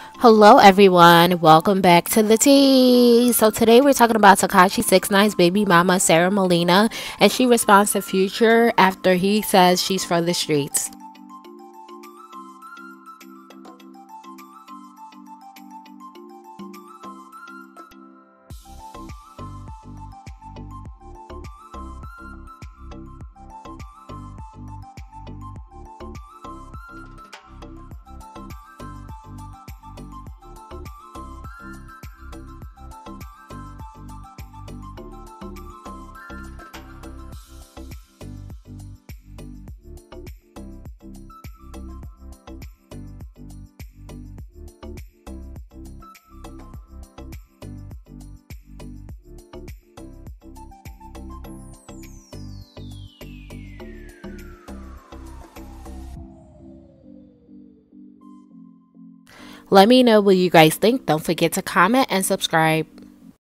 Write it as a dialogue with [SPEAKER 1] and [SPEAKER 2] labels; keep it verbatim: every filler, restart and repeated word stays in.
[SPEAKER 1] Hello everyone, welcome back to the tea. So today we're talking about Tekashi six nine's baby mama Sarah Molina, and she responds to Future after he says she's for the streets. Let me know what you guys think. Don't forget to comment and subscribe.